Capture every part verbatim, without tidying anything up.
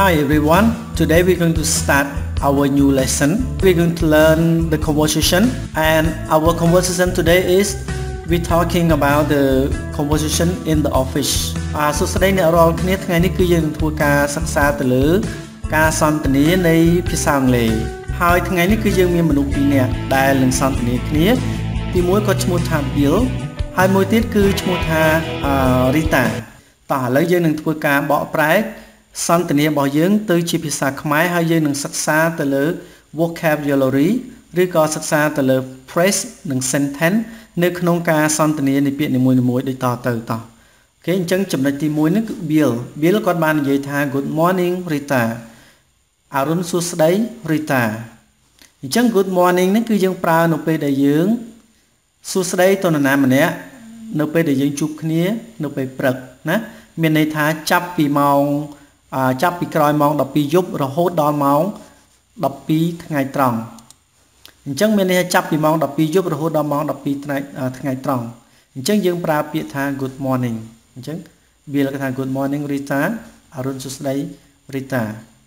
Hi everyone, today we're going to start our new lesson. We're going to learn the conversation, and our conversation today is we're talking about the conversation in the office. សួស្តីអ្នករាល់គ្នាថ្ងៃនេះគឺយើងនឹងធ្វើការសិក្សាទៅលើការសន្ទនានៃភាសាអង់គ្លេសហើយថ្ងៃនេះគឺយើងមានមនុស្សពីរនាក់ដែលនឹងសន្ទនាគ្នាទីមួយគាត់ឈ្មោះថា Bill ហើយមួយទៀតគឺឈ្មោះថា Rita តោះឥឡូវយើងនឹងធ្វើការបកប្រែសន្ទនារបស់យើងទៅជាភាសាខ្មែរហើយយើងនឹងសិក្សាទៅលើ vocabulary ឬក៏សិក្សាទៅលើ phrase និង sentence នៅក្នុងការសន្ទនានៃពាក្យនីមួយៗដូចតទៅតោះអូខេអញ្ចឹងចំណុចទីមួយនេះគឺ Bill Bill គាត់បាននិយាយថា Good morning Rita អរុនសួស្តី Rita អញ្ចឹង Good morning នេះគឺយើងប្រើនៅពេលដែលយើងសួស្តីទៅនរណាម្នាក់នៅពេលដែលយើងជួបគ្នានៅពេលព្រឹកណាមានន័យថាចាប់ពីម៉ោងចាប់ពីក្រោយម៉ោងដប់ពីរយប់រហូតដល់ម៉ោងដប់ពីរថ្ងៃត្រង់អញ្ចឹងមានន័យថាចាប់ពីម៉ោងដប់ពីរយប់រហូតដល់ម៉ោងដប់ពីរថ្ងៃថ្ងៃត្រង់អញ្ចឹងយើងប្រើពាក្យថា good morning អញ្ចឹង Bill គេថា good morning Rita អរុនសួស្តី Rita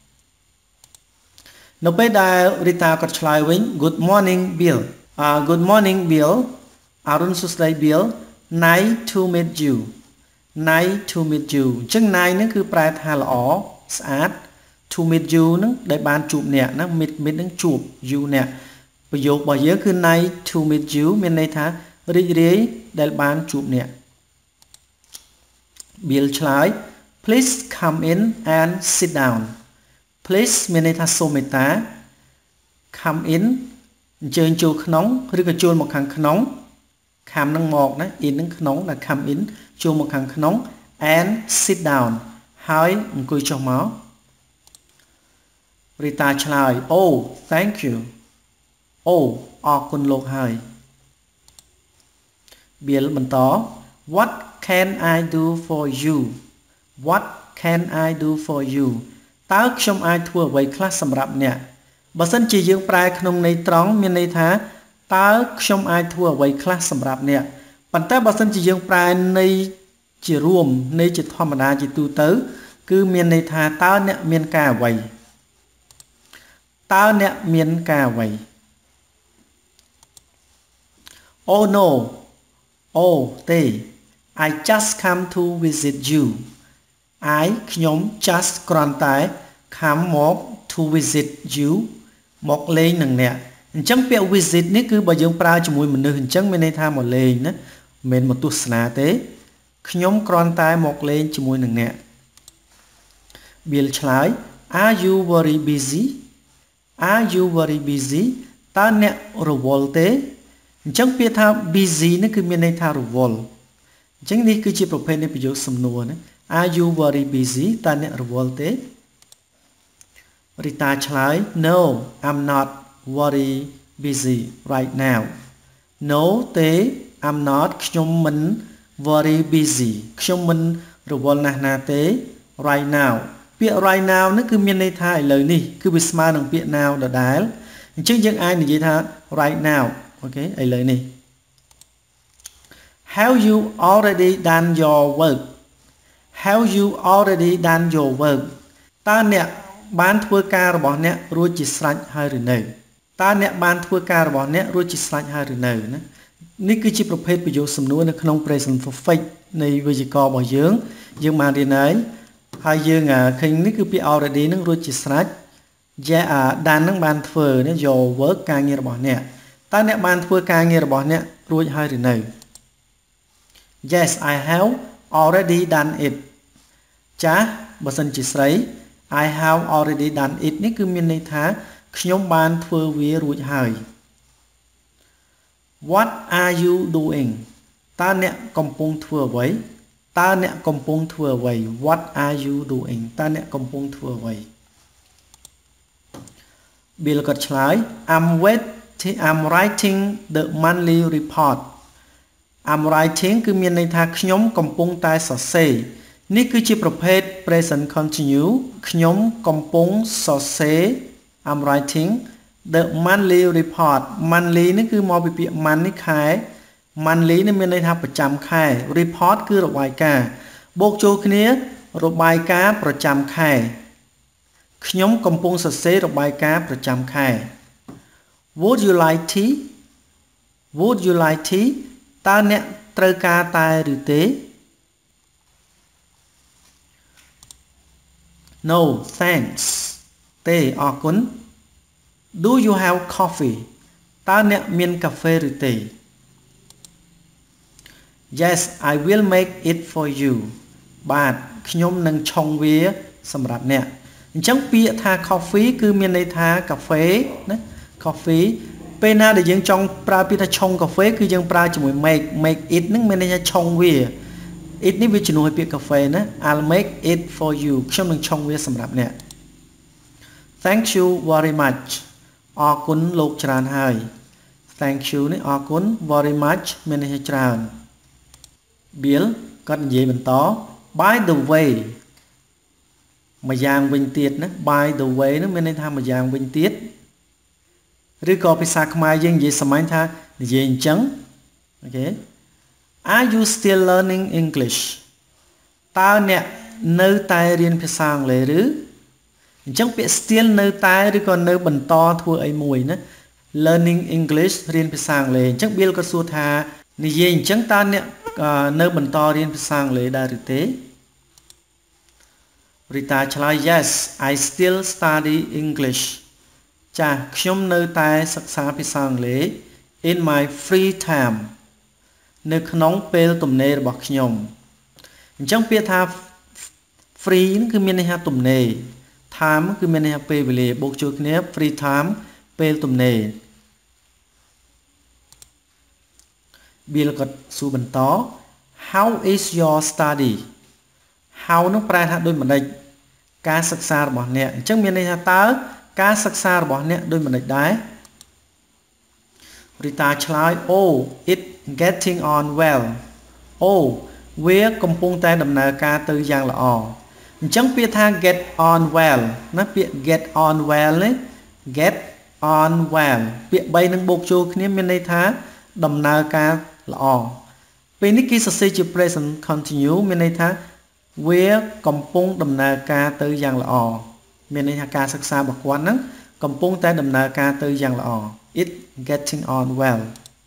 នៅពេលដែល Rita គាត់ឆ្លើយវិញ good morning Bill uh, good morning Bill អរុនសួស្តី Bill nice to meet you nice to meet you អញ្ចឹង nice ហ្នឹងគឺប្រែថាល្អស្អាត to meet you ហ្នឹងដែលបានជួបអ្នកណា meet meet ហ្នឹងជួប you អ្នកប្រយោគរបស់យើងគឺ nice to meet you មានន័យថារីករាយដែលបានជួបអ្នក Bill ឆ្លើយ please come in and sit down please មានន័យថាសូមមេត្តា come in អញ្ជើញចូលក្នុងឬក៏ចូលមកខាងក្នុង come នឹងមកណា in នឹងក្នុងដែល come in ចូលមកខាងក្នុង and sit down ហើយអង្គុយចុះមក Rita ឆ្លើយ oh thank you oh អរគុណលោកហើយ Bill បន្ត what can I do for you what can I do for you តើខ្ញុំអាចធ្វើអ្វីខ្លះសម្រាប់អ្នកបើសិនជាយើងប្រែក្នុងន័យត្រង់មានន័យថាតើខ្ញុំអាចធ្វើអ្វីខ្លះសម្រាប់អ្នកប៉ុន្តែបើសិនជាយើងប្រែន័យជារួមន័យជាធម្មតាជាទូទៅគឺមានន័យថាតើអ្នកមានការអ្វីតើអ្នកមានការអ្វី Oh no oh ទេ I just come to visit you I ខ្ញុំ just គ្រាន់តែ come មក to visit you មកលេងនឹងអ្នកអញ្ចឹងពាក្យ visit នេះគឺបើយើងប្រើជាមួយមនុស្សអញ្ចឹងមានន័យថាមកលេងណាមិនមែនមកទស្សនាទេខ្ញុំគ្រាន់តែមកលេងជាមួយនឹងអ្នក Bill ឆ្លើយ Are you very busy Are you very busy តើអ្នករវល់ទេអញ្ចឹងពាក្យថា busy នេះគឺមានន័យថារវល់អញ្ចឹងនេះគឺជាប្រភេទនៃប្រយោគសំណួរណា Are you very busy តើអ្នករវល់ទេ Rita ឆ្លើយ No I'm not very busy right now No ទេ I'm not ខ្ញុំមិន very busy ខ្ញុំមិនរវល់ណាស់ណាទេ right now ពាក្យ right now នេះគឺមានន័យថាឥឡូវនេះគឺវាស្មើនឹងពាក្យ now ដដែលអញ្ចឹងយើងអាចនិយាយថា right now អូខេឥឡូវនេះ Have you already done your work Have you already done your work តើអ្នកបានធ្វើការរបស់អ្នករួចជាស្រេចហើយឬនៅតើអ្នកបានធ្វើការរបស់អ្នករួចជាស្រេចហើយឬនៅណានេះគឺជាប្រភេទប្រយោគសំណួរនៅក្នុង present perfect នៃវេយ្យាករណ៍របស់យើងយើងបានរៀនហើយហើយយើងឃើញនេះគឺពាក្យ already នឹងរួចជាស្រេច yeah done នឹងបានធ្វើណា your work ការងាររបស់អ្នកតើអ្នកបានធ្វើការងាររបស់អ្នករួចហើយឬនៅ Yes I have already done it ចាស់បើសិនជាស្រី I have already done it នេះគឺមានន័យថាខ្ញុំបានធ្វើវារួចហើយ What are you doing តើអ្នកកំពុងធ្វើអ្វីតើអ្នកកំពុងធ្វើអ្វី What are you doing តើអ្នកកំពុងធ្វើអ្វី Bill ក៏ឆ្លើយ I'm waiting I'm writing the monthly report I'm writing គឺមានន័យថាខ្ញុំកំពុងតែសរសេរនេះគឺជាប្រភេទ present continuous ខ្ញុំកំពុងសរសេរ I'm writing the monthly report monthly នេះគឺមកពីពាក្យ month នេះខែ monthly នេះមានន័យថាប្រចាំខែ report គឺរបាយការណ៍បូកចូលគ្នារបាយការណ៍ប្រចាំខែខ្ញុំកំពុងសរសេររបាយការណ៍ប្រចាំខែ Would you like tea Would you like tea តើអ្នកត្រូវការតែឬទេ No thanks ទេអរគុណ Do you have coffee តើអ្នកមានកាហ្វេឬទេ Yes I will make it for you បាទខ្ញុំនឹងឆុងវាសម្រាប់អ្នកអញ្ចឹងពាក្យថា coffee គឺមានន័យថាកាហ្វេណា coffee ពេលណាដែលយើងចង់ប្រើពាក្យថាឆុងកាហ្វេគឺយើងប្រើជាមួយ make make it ហ្នឹងមានន័យថាឆុងវា it នេះវាជំនួសឲ្យពាក្យកាហ្វេណា I'll make it for you ខ្ញុំនឹងឆុងវាសម្រាប់អ្នក Thank you very much អរគុណលោកច្រើនហើយ Thank you នេះអរគុណ very much មានន័យថាច្រើន Bill គាត់និយាយបន្ត By the way មួយយ៉ាងវិញទៀតណា By the way នោះមានន័យថាមួយយ៉ាងវិញទៀតឬក៏ភាសាខ្មែរយើងនិយាយសាមញ្ញថានិយាយអញ្ចឹងអូខេ Are you still learning English តើអ្នកនៅតែរៀនភាសាអង់គ្លេសឬអញ្ចឹងពាក្យ still នៅតែឬក៏នៅបន្តធ្វើអីមួយណា learning English រៀនភាសាអង់គ្លេសអញ្ចឹង Bill ក៏សួរថានិយាយអញ្ចឹងតើអ្នកនៅបន្តរៀនភាសាអង់គ្លេសដែរឬទេ Rita ឆ្លើយ Yes I still study English ចា៎ខ្ញុំនៅតែសិក្សាភាសាអង់គ្លេស in my free time នៅក្នុងពេលទំនេររបស់ខ្ញុំអញ្ចឹងពាក្យថា free គឺមានន័យថាទំនេរ time គឺមានន័យថាពេលវេលាបូកចូលគ្នា free time ពេលទំនេរ Bill ក៏សួរបន្ត How is your study How នោះប្រែថាដូចម្ដេចការសិក្សារបស់អ្នកអញ្ចឹងមានន័យថាតើការសិក្សារបស់អ្នកដូចម្ដេចដែរ Rita ឆ្លើយ Oh it getting on well Oh វាកំពុងតែដំណើរការទៅយ៉ាងល្អអញ្ចឹងពាក្យថា get on well ណាពាក្យ get on well នេះ get on well ពាក្យ3នឹងបូកចូលគ្នាមានន័យថាដំណើរការល្អពេលនេះគេសរសេរជា present continue មានន័យថាវាកំពុងដំណើរការទៅយ៉ាងល្អមានន័យថាការសិក្សារបស់គាត់ហ្នឹងកំពុងតែដំណើរការទៅយ៉ាងល្អ it getting on well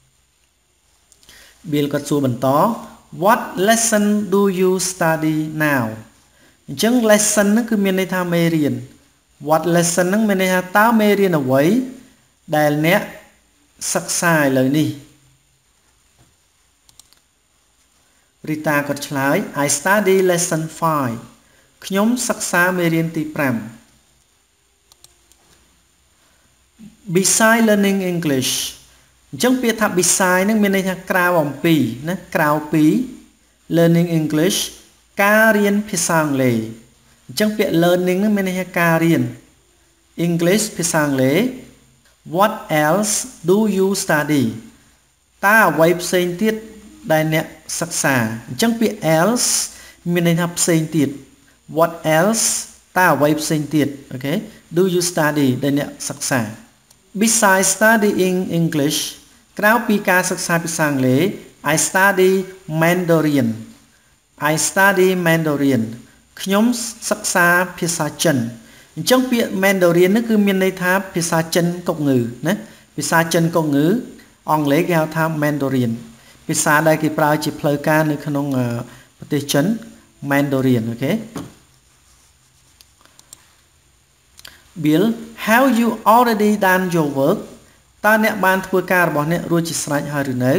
Bill ក៏សួរបន្ត What lesson do you study now អញ្ចឹង lesson ហ្នឹងគឺមានន័យថាមេរៀន What lesson ហ្នឹងមានន័យថាតើមេរៀនអ្វីដែលអ្នកសិក្សាឥឡូវនេះ Rita ក៏ឆ្លើយ I study lesson five ខ្ញុំសិក្សាមេរៀនទី5 Beside learning English អញ្ចឹងពាក្យថា beside ហ្នឹងមានន័យថាក្រៅអំពីណាក្រៅពី learning English ការរៀនភាសាអង់គ្លេសអញ្ចឹងពាក្យ learning ហ្នឹងមានន័យថាការរៀន English ភាសាអង់គ្លេស What else do you study តើអ្វីផ្សេងទៀតដែលអ្នកសិក្សាអញ្ចឹងពាក្យ else មានន័យថាផ្សេងទៀត What else តើអ្វីផ្សេងទៀតអូខេ Do you study ដែលអ្នកសិក្សា Besides studying English ក្រៅពីការសិក្សាភាសាអង់គ្លេស I study Mandarin I study Mandarin ខ្ញុំសិក្សាភាសាចិនអញ្ចឹងពាក្យ Mandarin នេះគឺមានន័យថាភាសាចិនកុកងឺណាភាសាចិនកុកងឺអង់គ្លេសគេហៅថា Mandarin ភាសាដែលគេប្រើជាផ្លូវការនៅក្នុងប្រទេសចិន Mandarin អូខេ Bill have you already done your work តើអ្នកបានធ្វើការរបស់អ្នករួចជាស្រេចហើយឬនៅ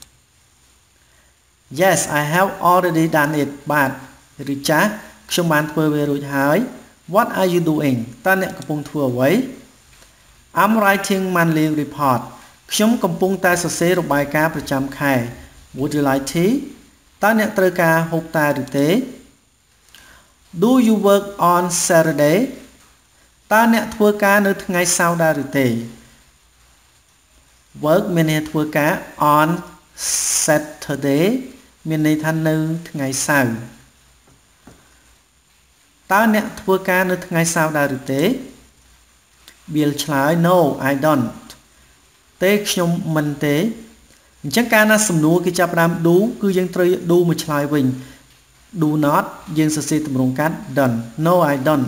Yes I have already done it បាទឬចាស់ខ្ញុំបានធ្វើវារួចហើយ What are you doing តើអ្នកកំពុងធ្វើអ្វី I'm writing monthly report ខ្ញុំកំពុងតែសរសេររបាយការណ៍ប្រចាំខែ Would you like tea តើអ្នកត្រូវការហូបតែឬទេ Do you work on Saturday តើអ្នកធ្វើការនៅថ្ងៃសៅរ៍ដែរឬទេ Work មានន័យធ្វើការ on Saturday មានន័យថានៅថ្ងៃសៅរ៍តើអ្នកធ្វើការនៅថ្ងៃសៅរ៍ដែរឬទេ Bill ឆ្លើយ No I don't ទេខ្ញុំមិនទេអញ្ចឹងកាលណាសំណួរគេចាប់ផ្ដើម do គឺយើងត្រូវ do មកឆ្លើយវិញ do not យើងសរសេរទម្រង់កាត់ done No I don't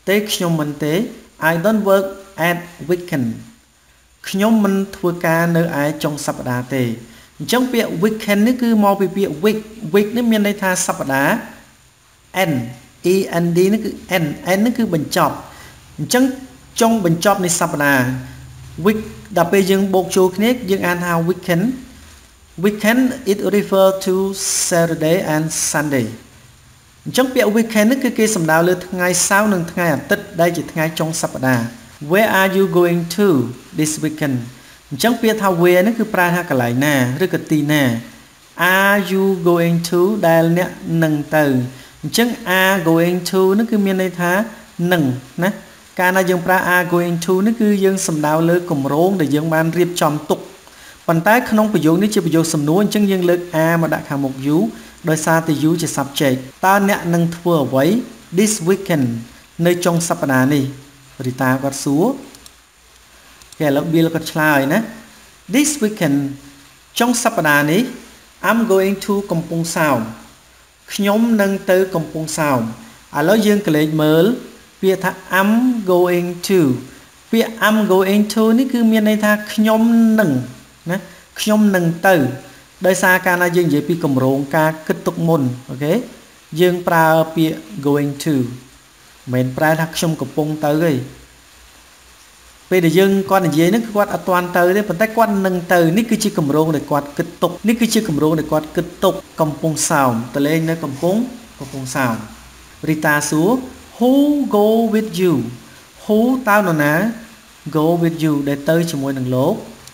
ទេខ្ញុំមិនទេ I don't work at weekend ខ្ញុំមិនធ្វើការនៅឯចុងសប្តាហ៍ទេអញ្ចឹងពាក្យ weekend នេះគឺមកពីពាក្យ week week នេះមានន័យថាសប្តាហ៍ n e n d នេះគឺ n n នេះគឺបញ្ចប់អញ្ចឹងចុងបញ្ចប់នៃសប្តាហ៍ week ដល់ពេលយើងបូកចូលគ្នាយើងអានថា weekend weekend it refer to Saturday and Sunday អញ្ចឹងពាក្យ weekend នេះគឺគេសំដៅលើថ្ងៃសៅរ៍និងថ្ងៃអាទិត្យដែលជាថ្ងៃចុងសប្តាហ៍ Where are you going to this weekend អញ្ចឹងពាក្យថា where នេះគឺប្រើថាកន្លែងណាឬក៏ទីណា Are you going to ដែលអ្នកនឹងទៅអញ្ចឹង are going to នេះគឺមានន័យថានឹងណាកាលណាយើងប្រើ are going to នេះគឺយើងសំដៅលើគម្រោងដែលយើងបានរៀបចំទុកប៉ុន្តែក្នុងប្រយោគនេះជាប្រយោគសំណួរអញ្ចឹងយើងលើក are មកដាក់ខាងមុខ you ដោយសារតែ you ជា subject តើអ្នកនឹងធ្វើអ្វី this weekend នៅចុងសប្តាហ៍នេះរីតាគាត់សួរគេឥឡូវ Bill គាត់ឆ្លើយណា this weekend ចុងសប្តាហ៍នេះ I'm going to កំពង់សោមខ្ញុំនឹងទៅកំពង់សោមឥឡូវយើងក៏លេចមើលពាក្យថា I'm going to ពាក្យ I'm going to នេះគឺមានន័យថាខ្ញុំនឹងណាខ្ញុំនឹងទៅដោយសារកាលណាយើងនិយាយពីគម្រោងការគិតទុកមុនអូខេយើងប្រើពាក្យ going to មិនប្រែថាខ្ញុំកំពុងទៅទេពេលដែលយើងគាត់និយាយហ្នឹងគាត់អត់ទាន់ទៅទេប៉ុន្តែគាត់នឹងទៅនេះគឺជាគម្រោងដែលគាត់គិតទុកនេះគឺជាគម្រោងដែលគាត់គិតទុកកំពង់សោមតលេងនៅកំពង់កំពង់សោមរីតាសួរ Who go with you Who តើនរណា go with you ដែលទៅជាមួយនឹងលោក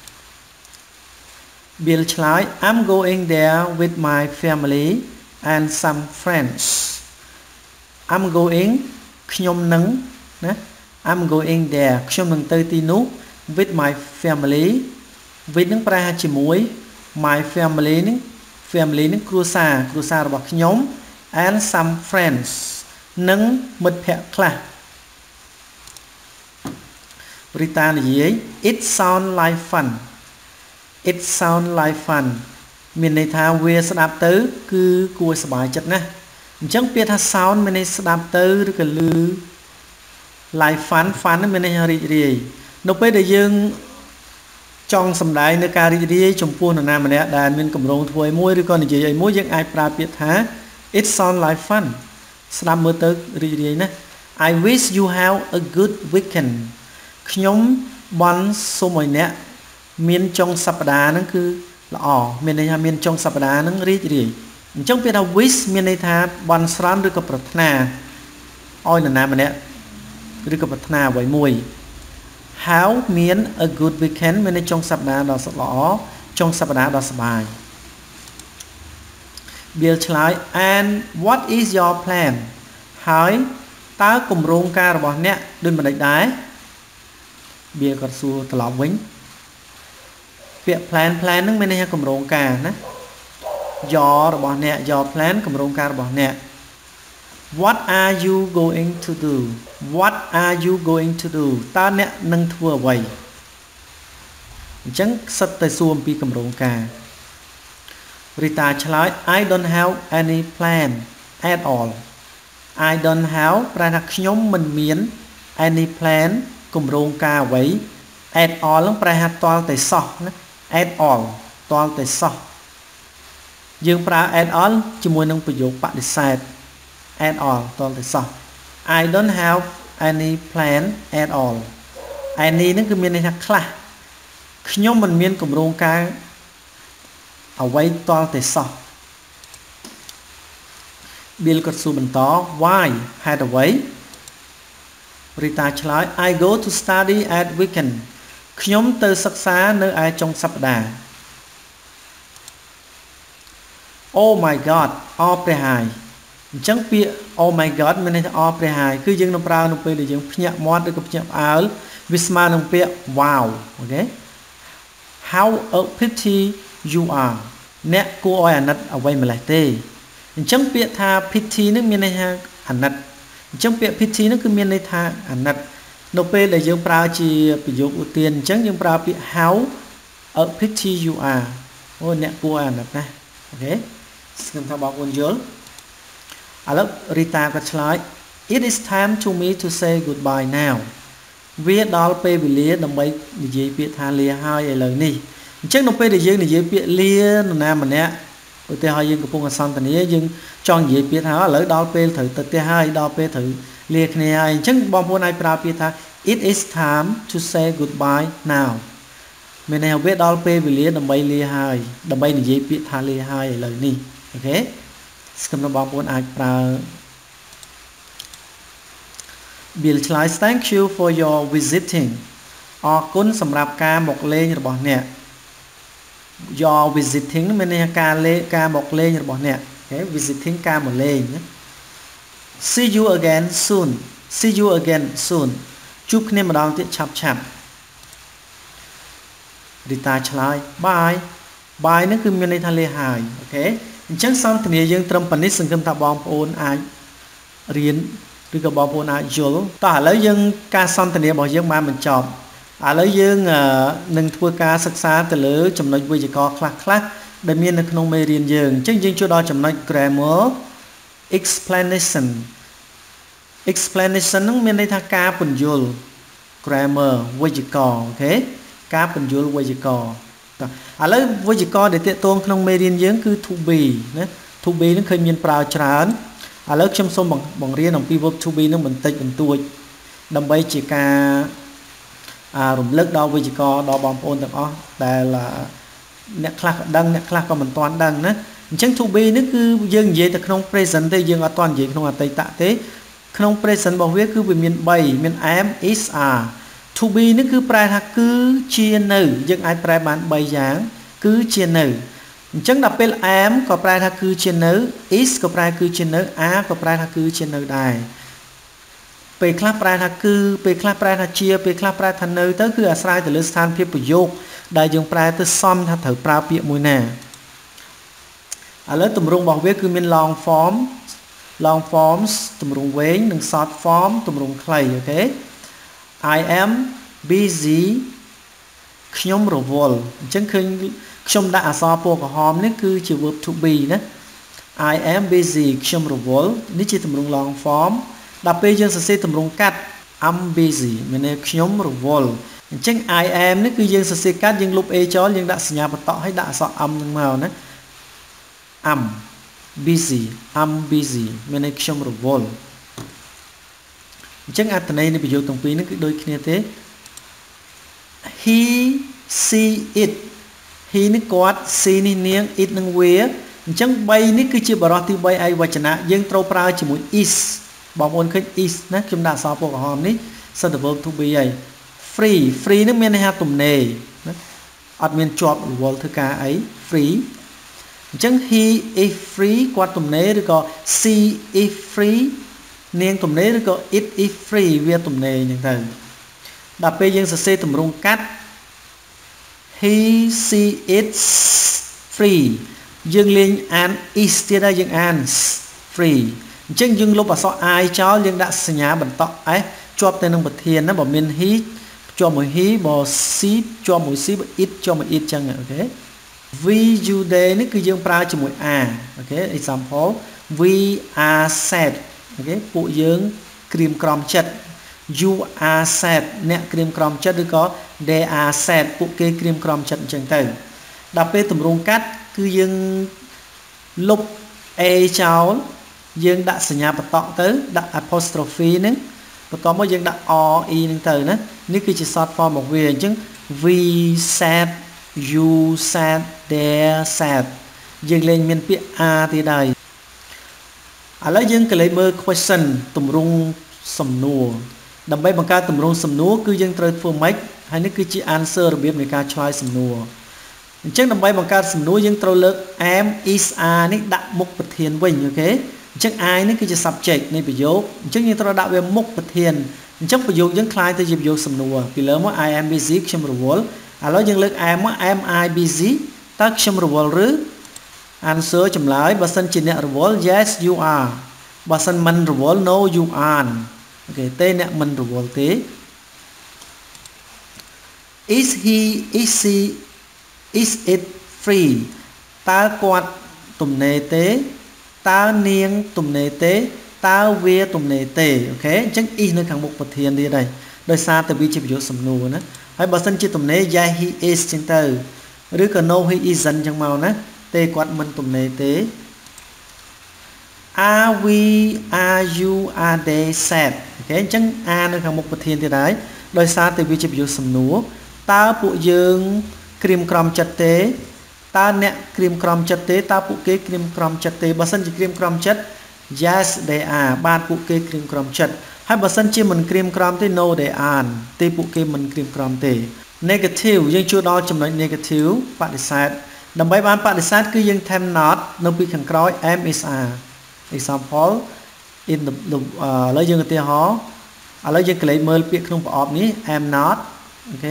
Bill ឆ្លើយ I'm going there with my family and some friends I'm going ខ្ញុំនឹងណា I'm going there ខ្ញុំនឹងទៅទីនោះ with my family with នឹងប្រែថាជាមួយ my family នឹង family នឹងគ្រួសារគ្រួសាររបស់ខ្ញុំ and some friends និងមិត្តភក្តិខ្លះរីតានិយាយ it sound like fun it sound like fun មានន័យថាវាស្ដាប់ទៅគឺគួរសប្បាយចិត្តណាស់អញ្ចឹងពាក្យថា sound មានន័យស្ដាប់ទៅឬក៏ឮ like fun fun មានន័យថារីករាយនៅពេលដែលយើងចង់សម្ដែងនៅការរីករាយចំពោះនរណាម្នាក់ដែលមានកម្រងធ្វើឲ្យមួយឬក៏និយាយឲ្យមួយយើងអាចប្រើពាក្យថា it sound like fun ស្ដាប់មើលទៅរីករាយណាស់ I wish you have a good weekend ខ្ញុំបានសូមឲ្យអ្នកមានចុងសប្តាហ៍ហ្នឹងគឺល្អមានន័យថាមានចុងសប្តាហ៍ហ្នឹងរីករាយអញ្ចឹងពាក្យថា wish មានន័យថាបន់ស្រន់ឬក៏ប្រាថ្នាឲ្យនរណាម្នាក់ឬក៏ប្រាថ្នាអ្វីមួយ How មាន a good weekend មានន័យចុងសប្តាហ៍ដ៏ល្អចុងសប្តាហ៍ដ៏សប្បាយ Bill ឆ្លើយ and what is your plan ហើយតើគម្រោងការរបស់អ្នកដូចម្តេចដែរ Bill ក៏សួរត្រឡប់វិញពាក្យ plan plan ហ្នឹងមានន័យថាគម្រោងការណា your របស់អ្នក your plan គម្រោងការរបស់អ្នក What are you going to do What are you going to do តើអ្នកនឹងធ្វើអ្វីអញ្ចឹងសិតតែសួរអំពីគម្រោងការរីតាឆ្លើយ I don't have any plan at all I don't have ប្រែថាខ្ញុំមិនមាន any plan គម្រោងការអ្វី at all ហ្នឹងប្រែថាតលតែសោះណា at all តលតែសោះយើងប្រើ at all ជាមួយនឹងប្រយោគបដិសេធ at all តលតែសោះ I don't have any plan at all any ហ្នឹងគឺមានន័យថាខ្លះខ្ញុំមិនមានគម្រោងការអ្វីតលតែសោះ Bill ក៏សួរបន្ត why ហេតុអ្វីរីតាឆ្លើយ I go to study at weekend ខ្ញុំទៅសិក្សានៅឯចុងសប្តាហ៍ Oh my god អរព្រះហាយអញ្ចឹងពាក្យ Oh my god មានន័យថាអរព្រះហាយគឺយើងនឹងប្រើនៅពេលដែលយើងភ្ញាក់មាត់ឬក៏ភ្ញាក់ផ្អើលវាស្មើនឹងពាក្យ wow អូខេ How a pity you are អ្នកគួរឲ្យអាណិតអ្វីម្លេះទេអញ្ចឹងពាក្យថា pity នឹងមានន័យថាអាណិតអញ្ចឹងពាក្យ pity នឹងគឺមានន័យថាអាណិតនៅពេលដែលយើងប្រើជាប្រយោគឧទានអញ្ចឹងយើងប្រើពាក្យ how a pity you are អូអ្នកគួរឲ្យអាណិតណាអូខេស្គឹមថាបងប្អូនយល់ឥឡូវរីតាក៏ឆ្លើយ It is time to me to say goodbye now វាដល់ពេលវេលាដើម្បីនិយាយពាក្យថាលាហើយឥឡូវនេះអញ្ចឹងនៅពេលដែលយើងនិយាយពាក្យលានរណាម្នាក់ឧទាហរណ៍យើងកំពុងសន្ទនាយើងចង់និយាយពាក្យថាឥឡូវដល់ពេលត្រូវទៅផ្ទះហើយដល់ពេលត្រូវលាគ្នាហើយអញ្ចឹងបងប្អូនអាចប្រើពាក្យថា It is time to say goodbye now មានន័យថាវាដល់ពេលវេលាដើម្បីលាហើយដើម្បីនិយាយពាក្យថាលាហើយឥឡូវនេះអូខេស្គមបងប្អូនអាចប្រើ Bill ឆ្លើយ Thank you for your visiting អរគុណសម្រាប់ការមកលេងរបស់អ្នក Your visiting មានន័យថាការលេងការមកលេងរបស់អ្នកអូខេ visiting ការមកលេង See you again soon See you again soon ជួបគ្នាម្ដងទៀតឆាប់ឆាប់ Rita ឆ្លើយ Bye Bye នេះគឺមានន័យថាលាហើយអូខេអញ្ចឹងសន្ទនាយើងត្រឹមប៉ុណ្នេះសង្ឃឹមថាបងប្អូនអាចរៀនឬក៏បងប្អូនអាចយល់តោះឥឡូវយើងការសន្ទនារបស់យើងបានបញ្ចប់ឥឡូវយើងនឹងធ្វើការសិក្សាទៅលើចំណុចវេយ្យាករណ៍ខ្លះខ្លះដែលមាននៅក្នុងមេរៀនយើងអញ្ចឹងយើងចូលដល់ចំណុច grammar explanation explanation ហ្នឹងមានន័យថាការពន្យល់ grammar វេយ្យាករណ៍អូខេការពន្យល់វេយ្យាករណ៍តោះឥឡូវវេយ្យាករណ៍ដែលទាក់ទងក្នុងមេរៀនយើងគឺ to be ណា to be ហ្នឹងឃើញមានប្រើច្រើនឥឡូវខ្ញុំសូមបង្រៀនអំពី verb to be នឹងបន្តិចបន្តួចដើម្បីជាការរំលឹកដល់វេយ្យាករណ៍ដល់បងប្អូនទាំងអស់ដែលអ្នកខ្លះក៏ដឹងអ្នកខ្លះក៏មិនទាន់ដឹងណាអញ្ចឹង to be នេះគឺយើងនិយាយទៅក្នុង present ទេយើងអត់ទាន់និយាយក្នុងអតីតទេក្នុង present របស់វាគឺវាមាន3មាន am is are to be នេះគឺប្រែថាគឺជានៅយើងអាចប្រែបាន3យ៉ាងគឺជានៅអញ្ចឹងដល់ពេល am ក៏ប្រែថាគឺជានៅ is ក៏ប្រែគឺជានៅ are ក៏ប្រែថាគឺជានៅដែរពេលខ្លះប្រែថាគឺពេលខ្លះប្រែថាជាពេលខ្លះប្រែថានៅទៅគឺអាស្រ័យទៅលើស្ថានភាពប្រយោគដែលយើងប្រែទៅសមថាត្រូវប្រើពាក្យមួយណាឥឡូវទម្រង់របស់វាគឺមាន long form long forms ទម្រង់វែងនិង short form ទម្រង់ខ្លីអូខេ I am busy ខ្ញុំរវល់អញ្ចឹងឃើញខ្ញុំដាក់អក្សរពណ៌ក្រហមនេះគឺជា verb to be ណា I am busy ខ្ញុំរវល់នេះជាទម្រង់ long form ដល់ពេលយើងសរសេរទម្រង់កាត់ I'm busy មានន័យខ្ញុំរវល់អញ្ចឹង I am នេះគឺយើងសរសេរកាត់យើងលុប a ចោលយើងដាក់សញ្ញាបន្តឲ្យដាក់អក្សរ am នឹងមកណា I'm busy I'm busy មានន័យខ្ញុំរវល់អញ្ចឹងអត្ថន័យនៃប្រយោគទាំងពីរនេះគឺដូចគ្នាទេ He see it he នេះគាត់ see នេះនាង it នឹងវាអញ្ចឹង3នេះគឺជាបរិបទទី3ឯកវចនៈយើងត្រូវប្រើជាមួយ is បងប្អូនឃើញ is ណាខ្ញុំដាក់អក្សរពណ៌ក្រហមនេះសិតតែ verb to be ហើយ free free នេះមានន័យថាទំនេរណាអត់មានជាប់រវល់ធ្វើការអី free អញ្ចឹង he is free គាត់ទំនេរឬក៏ she is free នាងទំនេរឬក៏ it is free វាទំនេរអញ្ចឹងទៅដល់ពេលយើងសរសេរទម្រង់កាត់ he she it free យើងលេងអាន is ទៀតហើយយើងអាន free អញ្ចឹងយើងលុបអក្សរ I ចោលយើងដាក់សញ្ញាបន្ត s ជាប់ទៅនឹងប្រធានណាបើមាន he ជាប់មួយ he បើ she ជាប់មួយ she បើ it ជាប់មួយ it ចឹងអូខេ we you they នេះគឺយើងប្រើជាមួយ are អូខេ example we are sad អូខេពួកយើងក្រៀមក្រំចិត្ត you are sad អ្នកក្រៀមក្រំចិត្តឬក៏ they are sad ពួកគេក្រៀមក្រំចិត្តអញ្ចឹងទៅដល់ពេលទម្រង់កាត់គឺយើងលុប a ចោលយើងដាក់សញ្ញាបន្តទៅដាក់ apostrophe ហ្នឹងបន្ទាប់មកយើងដាក់ re ហ្នឹងទៅណានេះគឺជា short form របស់វាអញ្ចឹង we sad you sad they sad យើងលេងមានពាក្យ are ទៀតហើយឥឡូវយើងក៏លេខមើល question ទម្រង់សំណួរដើម្បីបង្កើតទម្រង់សំណួរគឺយើងត្រូវធ្វើម៉េចហើយនេះគឺជា answer របៀបនៃការឆ្លើយសំណួរអញ្ចឹងដើម្បីបង្កើតសំណួរយើងត្រូវលើក am is are នេះដាក់មុខប្រធានវិញអូខេអញ្ចឹង I នេះគឺជា subject នៃប្រយោគអញ្ចឹងយើងត្រូវដាក់វាមុខប្រធានអញ្ចឹងប្រយោគយើងคล้ายទៅជាប្រយោគសំណួរពីលើមក I am busy ខ្ញុំរវល់ឥឡូវយើងលើក am មក am I busy តើខ្ញុំរវល់ឬ answer ចម្លើយបើសិនជាអ្នករវល់ yes you are បើសិនមិនរវល់ no you aren't អូខេទេអ្នកមិនរវល់ទេ is he is she is it free តើគាត់ទំនេរទេតើនាងទំនេរទេ ta về tụm này tê ok chắc ít nơi kháng mục bậc thiên đi đây đời xa từ vi chỉ ví dụ sầm nụ nữa hay bảo sân chỉ tụm này yeah he is trên từ rồi còn no he isn't chẳng màu nữa tê quạt mình tụm này tế are we are you are they sad ok chẳng a nơi kháng mục bậc thiên thì đấy đời xa từ vi chỉ ví dụ sầm nụ ta bộ dương cream crom chặt tế ta nè cream crom chất tế ta phụ kế cream crom chất tế bà sân chỉ cream crom chất yes they are ba phụ kế cream crom chất hay bà sân chỉ mình cream crom tế no they are tế phụ kế mình cream crom tế negative nhưng chưa đo chấm nói negative bạn để sai đầm bay ban bạn để sai cứ nhưng thêm not nó bị khẳng cõi em is a example in the, the uh, lấy dương cái tiếng hó à lấy dương cái lấy mơ bị không bỏ ní em not ok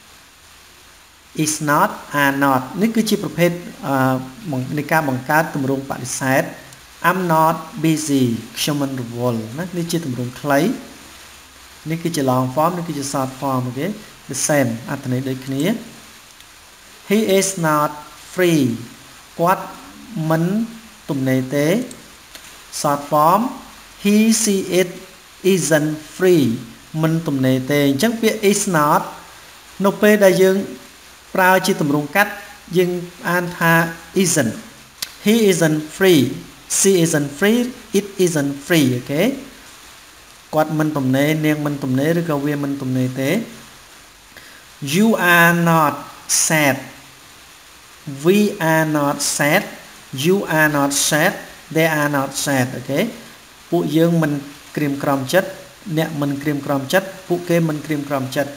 is not are not នេះគឺជាប្រភេទនៃការបង្កើតទម្រង់បដិសេធ I'm not busy ខ្ញុំមិនរវល់ណានេះជាទម្រង់ខ្លីនេះគឺជា long form នេះគឺជា short form អូខេ the same អត្ថន័យដូចគ្នា he is not free គាត់មិនទំនេរទេ short form he she it isn't free មិនទំនេរទេអញ្ចឹងពាក្យ is not នៅពេលដែលយើងប្រើជាទម្រង់កាត់យើងអានថា isn't he isn't free she isn't free it isn't free អូខេគាត់មិនទំនេរនាងមិនទំនេរឬក៏វាមិនទំនេរទេ you are not sad we are not sad you are not sad they are not sad អូខេពួកយើងមិនក្រៀមក្រំចិត្តអ្នកមិនក្រៀមក្រំចិត្តពួកគេមិនក្រៀមក្រំចិត្ត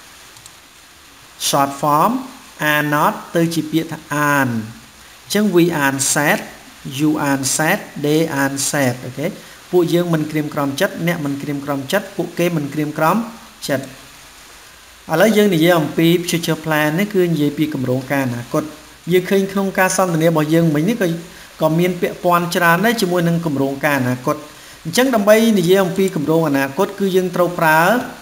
short form are not ទៅជាពាក្យថា are អញ្ចឹង we are sad you are sad they are sad អូខេពួកយើងមិនក្រៀមក្រំចិត្តអ្នកមិនក្រៀមក្រំចិត្តពួកគេមិនក្រៀមក្រំចិត្តឥឡូវយើងនិយាយអំពី future plan នេះគឺនិយាយពីគម្រោងការអនាគតយើងឃើញក្នុងការសន្ទនារបស់យើងមិញនេះក៏ក៏មានពាក្យពាន់ច្រើនដែរជាមួយនឹងគម្រោងការអនាគតអញ្ចឹងដើម្បីនិយាយអំពីគម្រោងអនាគតគឺយើងត្រូវប្រើ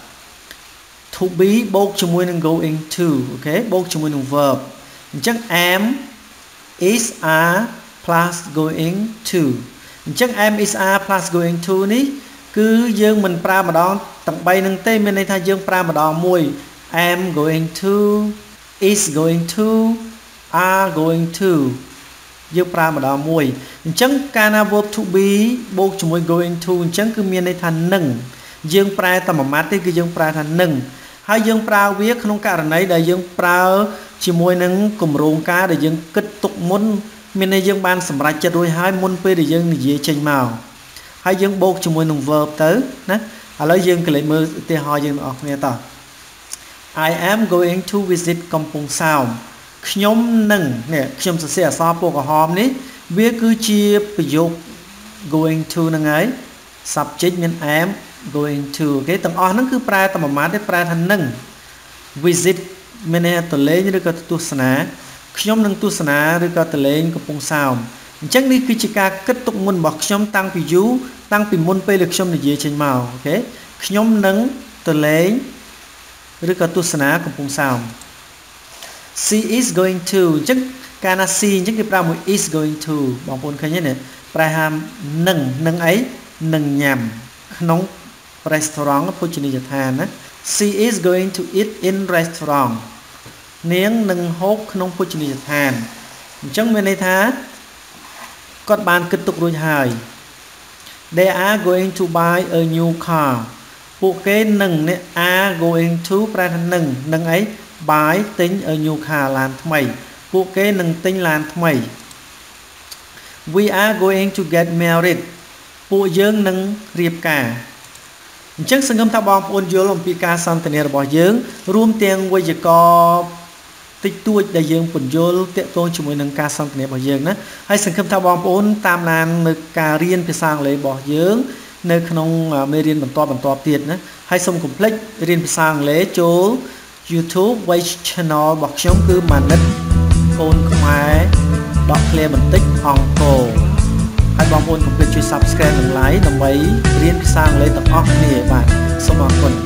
to be បូកជាមួយនឹង going to អូខេបូកជាមួយនឹង verb អញ្ចឹង am is are plus going to អញ្ចឹង am is are plus going to នេះគឺយើងមិនប្រើម្ដងទាំងបីនឹងទេមានន័យថាយើងប្រើម្ដងមួយ am going to is going to are going to យើងប្រើម្ដងមួយអញ្ចឹងកាលណា verb to be បូកជាមួយ going to អញ្ចឹងគឺមានន័យថានឹងយើងប្រែតែមួយម៉ាត់ទេគឺយើងប្រើថានឹងហើយយើងប្រើវាក្នុងករណីដែលយើងប្រើជាមួយនឹងគម្រោងការដែលយើងគិតទុកមុនមានន័យយើងបានសម្រេចចិត្តរួចហើយមុនពេលដែលយើងនិយាយចេញមកហើយយើងបូកជាមួយនឹង verb ទៅណាឥឡូវយើងកលេចមើលឧទាហរណ៍យើងទាំងអស់គ្នាតោះ I am going to visit កំពង់សោមខ្ញុំនឹងនេះខ្ញុំសរសេរអក្សរពណ៌ក្រហមនេះវាគឺជាប្រយោគ going to ហ្នឹងហើយ subject មាន am going to អូខេទាំងអស់ហ្នឹងគឺប្រែតែមួយម៉ាត់ទេប្រែថានឹង visit មានន័យថាទៅលេងឬក៏ទស្សនាខ្ញុំនឹងទស្សនាឬក៏ទៅលេងកំពង់សោមអញ្ចឹងនេះគឺជាការគិតទុកមុនរបស់ខ្ញុំតាំងពីយូរតាំងពីមុនពេលដែលខ្ញុំនិយាយចេញមកអូខេខ្ញុំនឹងទៅលេងឬក៏ទស្សនាកំពង់សោម she is going to អញ្ចឹងកាលណា she អញ្ចឹងគេប្រើមួយ is going to បងប្អូនឃើញទេនេះប្រែថានឹងនឹងអីនឹងញ៉ាំក្នុង restaurant ភោជនីយដ្ឋានណា she is going to eat in restaurant នាងនឹងហូបក្នុងភោជនីយដ្ឋានអញ្ចឹងមានន័យថាគាត់បានគិតទុករួចហើយ they are going to buy a new car ពួកគេនឹង are going to ប្រែថានឹងនឹងអី buy ទិញ a new car ឡានថ្មីពួកគេនឹងទិញឡានថ្មី we are going to get married ពួកយើងនឹងរៀបការអញ្ចឹងសង្ឃឹមថាបងប្អូនយល់អំពីការសន្ទនារបស់យើងរួមទាំងវេយ្យាករណ៍តិចតួចដែលយើងពន្យល់ទាក់ទងជាមួយនឹងការសន្ទនារបស់យើងណាហើយសង្ឃឹមថាបងប្អូនតាមដាននៅការរៀនភាសាអង់គ្លេសរបស់យើងនៅក្នុងមេរៀនបន្តបន្តទៀតណាហើយសូមកុំភ្លេចរៀនភាសាអង់គ្លេសចូល YouTube Voice Channel របស់ខ្ញុំគឺម៉ានិតកូនខ្មែរដកឃ្លាបន្តិចអង្គរហើយបងប្អូនកុំភ្លេចជួយ Subscribe និង Like ដើម្បីរៀនភាសាអង់គ្លេសទាំងអស់គ្នាបាទសូមអរគុណ